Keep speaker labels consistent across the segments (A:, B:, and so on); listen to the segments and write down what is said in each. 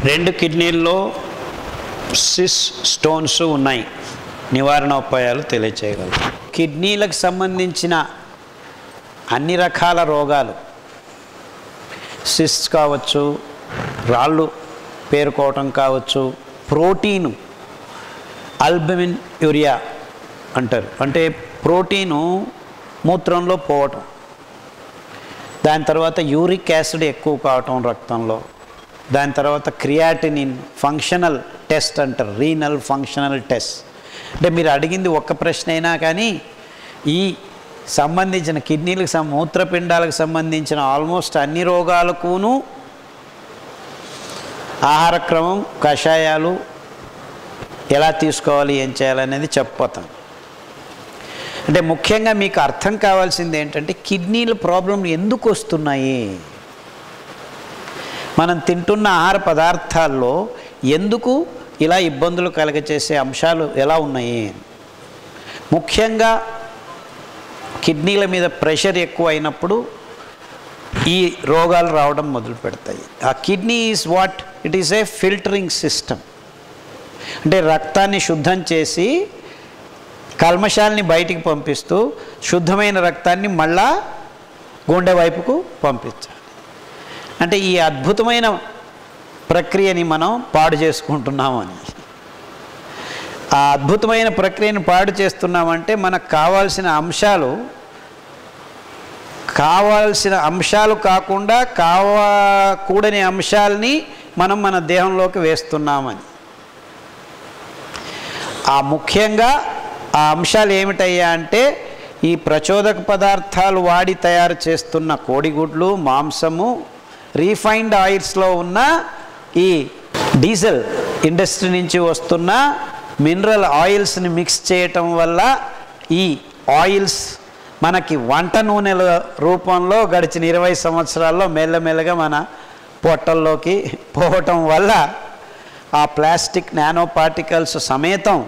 A: రెండు కిడ్నీల్లో sys stones ఉన్నాయి. నివారణోపాయాలు తెలియచేయగలరు. కిడ్నీలకు సంబంధించిన అన్ని రకాల రోగాలు, సిస్ కావచ్చు, రాళ్ళు పేరుకోవటం కావచ్చు, ప్రోటీను ఆల్బుమిన్ యూరియా అంటారు, అంటే ప్రోటీను మూత్రంలో పోవటం, దాని తర్వాత యూరిక్ యాసిడ్ ఎక్కువ కావటం రక్తంలో, దాని తర్వాత క్రియాటినిన్ ఫంక్షనల్ టెస్ట్ అంటారు, రీనల్ ఫంక్షనల్ టెస్ట్. అంటే మీరు అడిగింది ఒక్క ప్రశ్న అయినా కానీ ఈ సంబంధించిన కిడ్నీలకు మూత్రపిండాలకు సంబంధించిన ఆల్మోస్ట్ అన్ని రోగాలకును ఆహార క్రమం, కషాయాలు ఎలా తీసుకోవాలి, ఏం చేయాలనేది చెప్పిపోతాను. అంటే ముఖ్యంగా మీకు అర్థం కావాల్సింది ఏంటంటే కిడ్నీల ప్రాబ్లంలు ఎందుకు వస్తున్నాయి, మనం తింటున్న ఆహార పదార్థాల్లో ఎందుకు ఇలా ఇబ్బందులు కలగచేసే అంశాలు ఎలా ఉన్నాయి. ముఖ్యంగా కిడ్నీల మీద ప్రెషర్ ఎక్కువ అయినప్పుడు ఈ రోగాలు రావడం మొదలు పెడతాయి. ఆ kidney is what it is a filtering system. అంటే రక్తాన్ని శుద్ధం చేసి కల్మషాలని బయటికి పంపిస్తూ శుద్ధమైన రక్తాన్ని మళ్ళా గుండె వైపుకు పంపించాలి. అంటే ఈ అద్భుతమైన ప్రక్రియని మనం పాడు చేసుకుంటున్నామని, ఆ అద్భుతమైన ప్రక్రియను పాడు చేస్తున్నామంటే మనకు కావాల్సిన అంశాలు కాకుండా కావకూడని అంశాలని మనం మన దేహంలోకి వేస్తున్నామని. ముఖ్యంగా ఆ అంశాలు ఏమిటయ్యా అంటే ఈ ప్రచోదక పదార్థాలు వాడి తయారు చేస్తున్న కోడిగుడ్లు, మాంసము, రీఫైన్డ్ ఆయిల్స్లో ఉన్న ఈ డీజిల్ ఇండస్ట్రీ నుంచి వస్తున్న మినరల్ ఆయిల్స్ని మిక్స్ చేయటం వల్ల ఈ ఆయిల్స్ మనకి వంట నూనెల రూపంలో గడిచిన 20 సంవత్సరాల్లో మెల్లమెల్లగా మన పొట్టల్లోకి పోవటం వల్ల ఆ ప్లాస్టిక్ నానో పార్టికల్స్ సమేతం.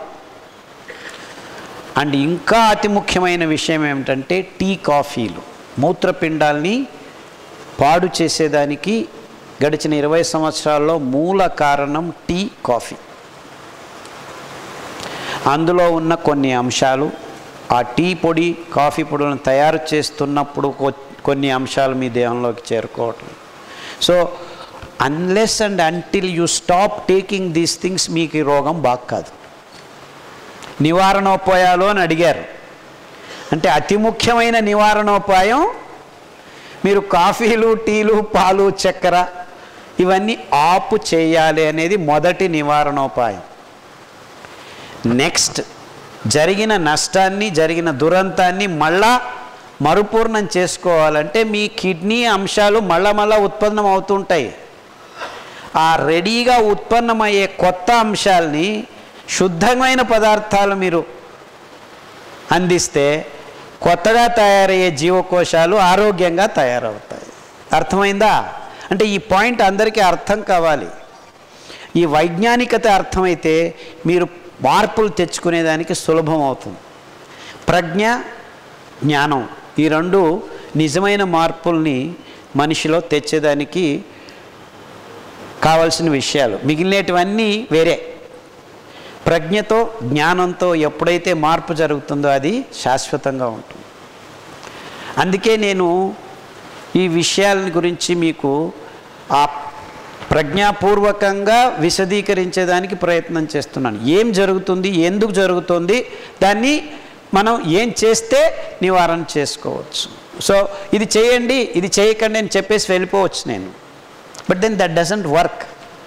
A: అండ్ ఇంకా అతి ముఖ్యమైన విషయం ఏమిటంటే టీ, కాఫీలు మూత్రపిండాల్ని పాడు చేసేదానికి గడిచిన 20 సంవత్సరాల్లో మూల కారణం టీ, కాఫీ. అందులో ఉన్న కొన్ని అంశాలు ఆ టీ పొడి, కాఫీ పొడులను తయారు చేస్తున్నప్పుడు కొన్ని అంశాలు మీ దేహంలోకి చేరుకోవటం. So unless and until you stop taking these things మీకు ఈ రోగం బాగా కాదు. నివారణోపాయాలు అని అడిగారు, అంటే అతి ముఖ్యమైన నివారణోపాయం మీరు కాఫీలు, టీలు, పాలు, చక్కెర ఇవన్నీ ఆపు చేయాలి అనేది మొదటి నివారణోపాయం. నెక్స్ట్ జరిగిన నష్టాన్ని, జరిగిన దురంతాన్ని మళ్ళా మరుపూర్ణం చేసుకోవాలంటే మీ కిడ్నీ అంశాలు మళ్ళా ఉత్పన్నం అవుతుంటాయి. ఆ రెడీగా ఉత్పన్నమయ్యే కొత్త అంశాలని శుద్ధమైన పదార్థాలు మీరు అందిస్తే కొత్తగా తయారయ్యే జీవకోశాలు ఆరోగ్యంగా తయారవుతాయి. అర్థమైందా? అంటే ఈ పాయింట్ అందరికీ అర్థం కావాలి. ఈ వైజ్ఞానికత అర్థమైతే మీరు మార్పులు తెచ్చుకునేదానికి సులభం అవుతుంది. ప్రజ్ఞ, జ్ఞానం ఈ రెండు నిజమైన మార్పుల్ని మనిషిలో తెచ్చేదానికి కావాల్సిన విషయాలు. మిగిలినటువన్నీ వేరే. ప్రజ్ఞతో, జ్ఞానంతో ఎప్పుడైతే మార్పు జరుగుతుందో అది శాశ్వతంగా ఉంటుంది. అందుకే నేను ఈ విషయాల గురించి మీకు ఆ ప్రజ్ఞాపూర్వకంగా విశదీకరించేదానికి ప్రయత్నం చేస్తున్నాను. ఏం జరుగుతుంది, ఎందుకు జరుగుతుంది, దాన్ని మనం ఏం చేస్తే నివారణ చేసుకోవచ్చు. సో ఇది చేయండి, ఇది చేయకండి అని చెప్పేసి వెళ్ళిపోవచ్చు నేను. But then that doesn't work.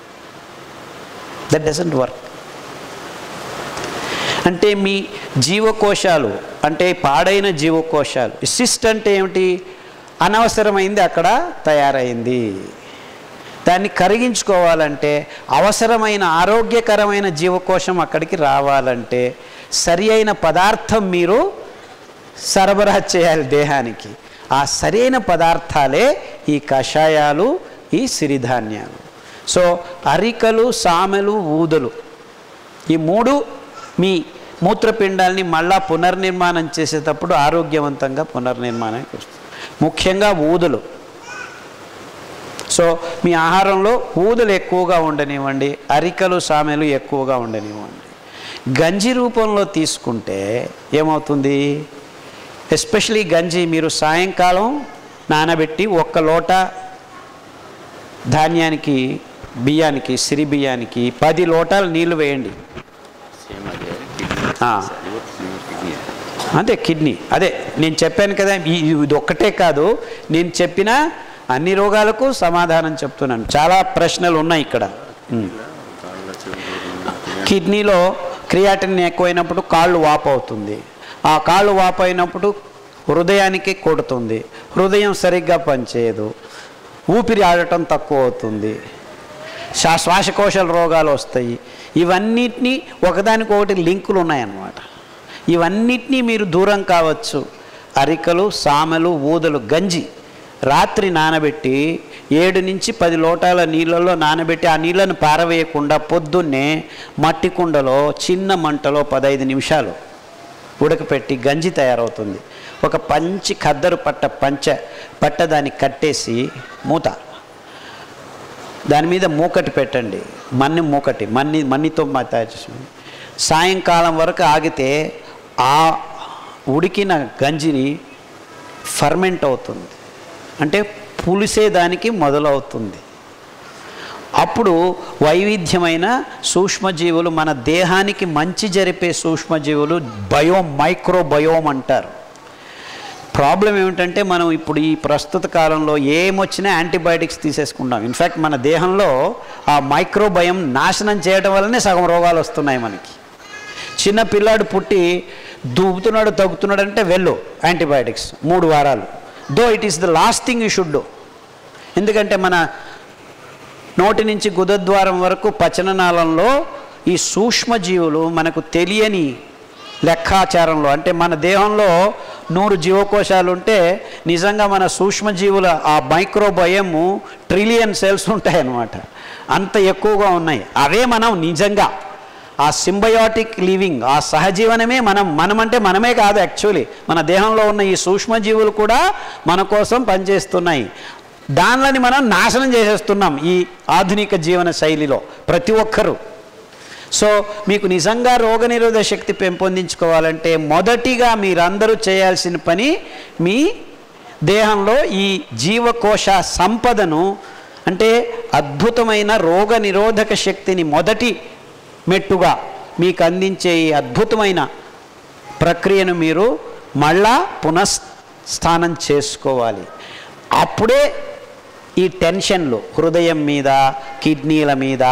A: అంటే మీ జీవకోశాలు, అంటే పాడైన జీవకోశాలు, సిస్ట్ అంటే ఏమిటి, అనవసరమైంది అక్కడ తయారైంది. దాన్ని కరిగించుకోవాలంటే, అవసరమైన ఆరోగ్యకరమైన జీవకోశం అక్కడికి రావాలంటే సరి అయిన పదార్థం మీరు సరఫరా చేయాలి దేహానికి. ఆ సరైన పదార్థాలే ఈ కషాయాలు, ఈ సిరిధాన్యాలు. సో అరికలు, సామెలు, ఊదలు ఈ మూడు మీ మూత్రపిండాలని మళ్ళా పునర్నిర్మాణం చేసేటప్పుడు ఆరోగ్యవంతంగా పునర్నిర్మాణానికి వస్తుంది. ముఖ్యంగా ఊదలు. సో మీ ఆహారంలో ఊదలు ఎక్కువగా ఉండనివ్వండి, అరికలు సామెలు ఎక్కువగా ఉండనివ్వండి. గంజి రూపంలో తీసుకుంటే ఏమవుతుంది, ఎస్పెషలీ గంజి మీరు సాయంకాలం నానబెట్టి 1 లోట ధాన్యానికి బియ్యానికి సిరి బియ్యానికి 10 లోటాలు నీళ్లు వేయండి. అదే కిడ్నీ, అదే నేను చెప్పాను కదా, ఇది ఒక్కటే కాదు, నేను చెప్పిన అన్ని రోగాలకు సమాధానం చెప్తున్నాను. చాలా ప్రశ్నలు ఉన్నాయి ఇక్కడ. కిడ్నీలో క్రియాటిన్ ఎక్కువైనప్పుడు కాళ్ళు వాపు అవుతుంది. ఆ కాళ్ళు వాపు అయినప్పుడు హృదయానికి కొడుతుంది, హృదయం సరిగ్గా పనిచేయదు, ఊపిరి ఆడటం తక్కువ అవుతుంది, శ్వాసకోశాల రోగాలు వస్తాయి. ఇవన్నిటినీ ఒకదానికొకటి లింకులు ఉన్నాయన్నమాట. ఇవన్నిటినీ మీరు దూరం కావచ్చు. అరికలు సామెలు ఊదలు గంజి రాత్రి నానబెట్టి 7 నుంచి 10 లోటాల నీళ్ళల్లో నానబెట్టి ఆ నీళ్ళను పారవేయకుండా పొద్దున్నే మట్టి కుండలో చిన్న మంటలో 15 నిమిషాలు ఉడకపెట్టి గంజి తయారవుతుంది. ఒక ఖద్దరు పట్ట దానికి కట్టేసి మూత, దాని మీద మూకటి పెట్టండి, మన్నితో తయారు చేసి సాయంకాలం వరకు ఆగితే ఆ ఉడికిన గంజిని ఫర్మెంట్ అవుతుంది, అంటే పులిసేదానికి మొదలవుతుంది. అప్పుడు వైవిధ్యమైన సూక్ష్మజీవులు, మన దేహానికి మంచి జరిపే సూక్ష్మజీవులు మైక్రోబయోమ్ అంటారు. ప్రాబ్లం ఏమిటంటే మనం ఇప్పుడు ఈ ప్రస్తుత కాలంలో ఏమొచ్చినా యాంటీబయాటిక్స్ తీసేసుకుంటాం. ఇన్ఫ్యాక్ట్ మన దేహంలో ఆ మైక్రోబయోమ్ నాశనం చేయడం వల్లనే సగం రోగాలు వస్తున్నాయి మనకి. చిన్న పిల్లాడు పుట్టి దూపుతున్నాడు తగ్గుతున్నాడు అంటే వెళ్ళు యాంటీబయాటిక్స్ 3 వారాలు. Though it is the last thing you should do. ఎందుకంటే మన నోటి నుంచి గుదద్వారం వరకు పచననాళంలో ఈ సూక్ష్మజీవులు మనకు తెలియని లెక్కాచారంలో, అంటే మన దేహంలో 100 జీవకోశాలు ఉంటే నిజంగా మన సూక్ష్మజీవుల ఆ మైక్రోబయోమ్ ట్రిలియన్ సెల్స్ ఉంటాయన్నమాట. అంత ఎక్కువగా ఉన్నాయి. అవే మనం నిజంగా ఆ సింబయోటిక్ లివింగ్, ఆ సహజీవనమే మనమంటే మనమే కాదు, యాక్చువల్లీ మన దేహంలో ఉన్న ఈ సూక్ష్మజీవులు కూడా మన కోసం పనిచేస్తున్నాయి. దానిని మనం నాశనం చేసేస్తున్నాం ఈ ఆధునిక జీవన శైలిలో ప్రతి ఒక్కరూ. సో మీకు నిజంగా రోగనిరోధక శక్తి పెంపొందించుకోవాలంటే మొదటిగా మీరందరూ చేయాల్సిన పని, మీ దేహంలో ఈ జీవకోశ సంపదను, అంటే అద్భుతమైన రోగనిరోధక శక్తిని మొదటి మెట్టుగా మీకు అందించే ఈ అద్భుతమైన ప్రక్రియను మీరు మళ్ళా పునఃస్థానం చేసుకోవాలి. అప్పుడే ఈ టెన్షన్లు హృదయం మీద, కిడ్నీల మీద,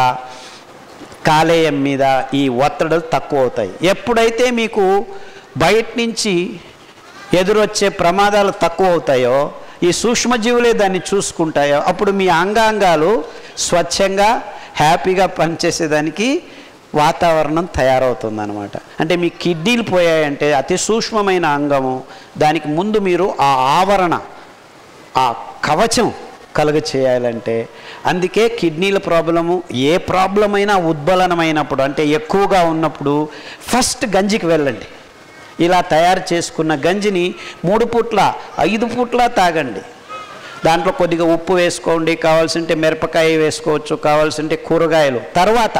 A: కాలేయం మీద ఈ ఒత్తిడులు తక్కువ అవుతాయి. ఎప్పుడైతే మీకు బయట నుంచి ఎదురొచ్చే ప్రమాదాలు తక్కువ అవుతాయో, ఈ సూక్ష్మజీవులే దాన్ని చూసుకుంటాయో, అప్పుడు మీ అంగాంగాలు స్వచ్ఛంగా హ్యాపీగా పనిచేసేదానికి వాతావరణం తయారవుతుందన్నమాట. అంటే మీ కిడ్నీలు పోయాయంటే అతి సూక్ష్మమైన అంగము, దానికి ముందు మీరు ఆ ఆవరణ, ఆ కవచం కలుగ చేయాలంటే, అందుకే కిడ్నీల ప్రాబ్లము ఏ ప్రాబ్లం అయినా ఉద్బలనమైనప్పుడు, అంటే ఎక్కువగా ఉన్నప్పుడు ఫస్ట్ గంజికి వెళ్ళండి. ఇలా తయారు చేసుకున్న గంజిని 3 పూట్ల 5 పూట్ల తాగండి. దాంట్లో కొద్దిగా ఉప్పు వేసుకోండి, కావాల్సింటే మిరపకాయ వేసుకోవచ్చు, కావాల్సింటే కూరగాయలు. తర్వాత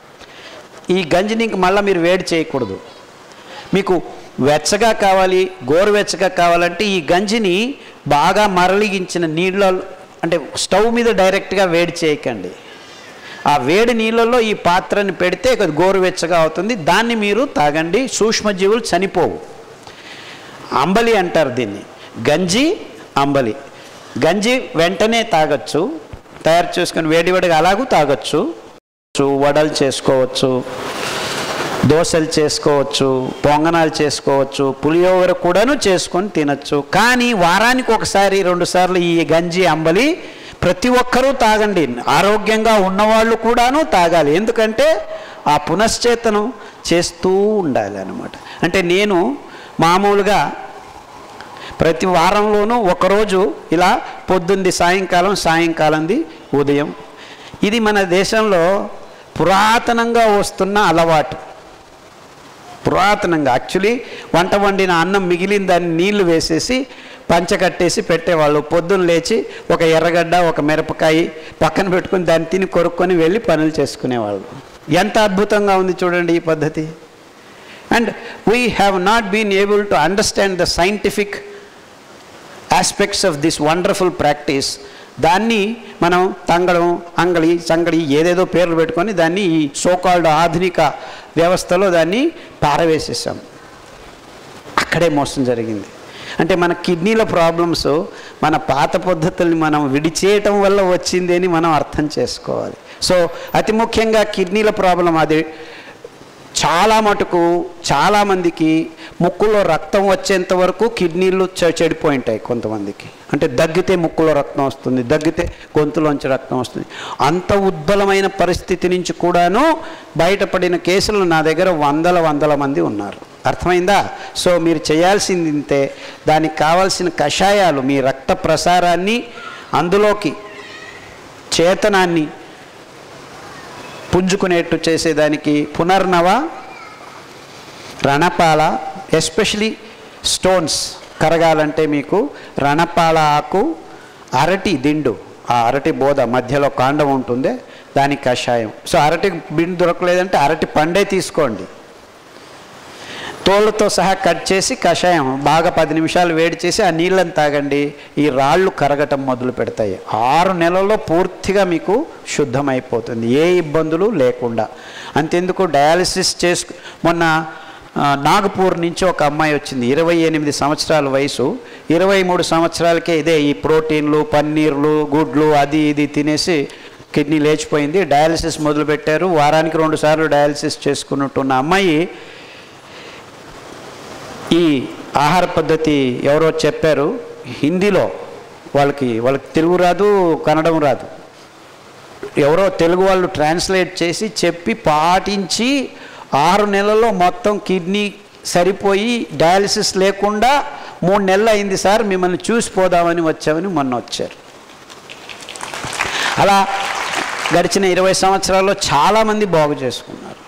A: ఈ గంజిని ఇంక మళ్ళీ మీరు వేడి చేయకూడదు. మీకు వెచ్చగా కావాలి, గోరువెచ్చగా కావాలంటే ఈ గంజిని బాగా మరలిగించిన నీళ్ళలో, అంటే స్టవ్ మీద డైరెక్ట్గా వేడి చేయకండి. ఆ వేడి నీళ్ళల్లో ఈ పాత్రని పెడితే గోరువెచ్చగా అవుతుంది, దాన్ని మీరు తాగండి. సూక్ష్మజీవులు చనిపోవు. అంబలి అంటారు దీన్ని, గంజి అంబలి. గంజి వెంటనే తాగొచ్చు, తయారు చేసుకొని వేడివేడిగా అలాగూ తాగొచ్చు. వడలు చేసుకోవచ్చు, దోశలు చేసుకోవచ్చు, పొంగనాలు చేసుకోవచ్చు, పులిహోర కూడాను చేసుకొని తినచ్చు. కానీ వారానికి 1-2 సార్లు ఈ గంజి అంబలి ప్రతి ఒక్కరూ తాగండి. ఆరోగ్యంగా ఉన్నవాళ్ళు కూడాను తాగాలి. ఎందుకంటే ఆ పునశ్చేతనం చేస్తూ ఉండాలి అన్నమాట. అంటే నేను మామూలుగా ప్రతి వారంలోనూ ఒకరోజు ఇలా పొద్దుంది సాయంకాలం, సాయంకాలంది ఉదయం. ఇది మన దేశంలో పురాతనంగా వస్తున్న అలవాటు. పురాతనంగా యాక్చువల్లీ వంట వండిన అన్నం మిగిలిన దాన్ని నీళ్లు వేసేసి పంచ కట్టేసి పెట్టేవాళ్ళు. పొద్దున్న లేచి ఒక ఎర్రగడ్డ ఒక మిరపకాయ పక్కన పెట్టుకొని దాన్ని తిని కొరుక్కొని వెళ్ళి పనులు చేసుకునేవాళ్ళు. ఎంత అద్భుతంగా ఉంది చూడండి ఈ పద్ధతి. And we have not been able to understand the scientific aspects of this wonderful practice. దాన్ని మనం తంగడం, అంగడి, సంగడి ఏదేదో పేర్లు పెట్టుకొని దాన్ని ఈ సోకాల్డ్ ఆధునిక వ్యవస్థలో దాన్ని పారవేసేసాం. అక్కడే మోసం జరిగింది. అంటే మన కిడ్నీల ప్రాబ్లమ్స్ మన పాత పద్ధతుల్ని మనం విడిచేయటం వల్ల వచ్చింది అని మనం అర్థం చేసుకోవాలి. సో అతి ముఖ్యంగా కిడ్నీల ప్రాబ్లం అది చాలా మటుకు చాలామందికి ముక్కులో రక్తం వచ్చేంత వరకు కిడ్నీలు చెడిపోయి ఉంటాయి కొంతమందికి. అంటే దగ్గితే ముక్కులో రక్తం వస్తుంది, దగ్గితే గొంతులోంచి రక్తం వస్తుంది. అంత ఉద్బలమైన పరిస్థితి నుంచి కూడాను బయటపడిన కేసులు నా దగ్గర వందల మంది ఉన్నారు. అర్థమైందా? సో మీరు చేయాల్సింది ఇంతే. దానికి కావాల్సిన కషాయాలు మీ రక్త ప్రసారాన్ని, అందులోకి చేతనాన్ని పుంజుకునేట్టు చేసేదానికి పునర్నవ, రణపాల, ఎస్పెషలీ స్టోన్స్ కరగాలంటే మీకు రణపాల ఆకు, అరటి దిండు, ఆ అరటి బోధ మధ్యలో కాండం ఉంటుంది, దానికి కషాయం. సో అరటి బిండు దొరకలేదంటే అరటి పండే తీసుకోండి, తోళ్ళతో సహా కట్ చేసి కషాయం బాగా 10 నిమిషాలు వేడి చేసి ఆ నీళ్ళని తాగండి. ఈ రాళ్ళు కరగటం మొదలు పెడతాయి. 6 నెలల్లో పూర్తిగా మీకు శుద్ధమైపోతుంది, ఏ ఇబ్బందులు లేకుండా. అంతెందుకు డయాలసిస్ మొన్న నాగపూర్ నుంచి ఒక అమ్మాయి వచ్చింది, 28 సంవత్సరాల వయసు. 23 సంవత్సరాలకే ఇదే ఈ ప్రోటీన్లు, పన్నీర్లు, గుడ్లు అది ఇది తినేసి కిడ్నీ లేచిపోయింది. డయాలసిస్ మొదలుపెట్టారు. వారానికి 2 సార్లు డయాలసిస్ చేసుకున్నట్టున్న అమ్మాయి ఈ ఆహార పద్ధతి ఎవరో చెప్పారు హిందీలో, వాళ్ళకి తెలుగు రాదు, కన్నడం రాదు, ఎవరో తెలుగు వాళ్ళు ట్రాన్స్లేట్ చేసి చెప్పి పాటించి 6 నెలల్లో మొత్తం కిడ్నీ సరిపోయి డయాలసిస్ లేకుండా 3 నెలలు అయింది సార్, మిమ్మల్ని చూసిపోదామని వచ్చామని మొన్న వచ్చారు. అలా గడిచిన 20 సంవత్సరాల్లో చాలామంది బాగు చేసుకున్నారు.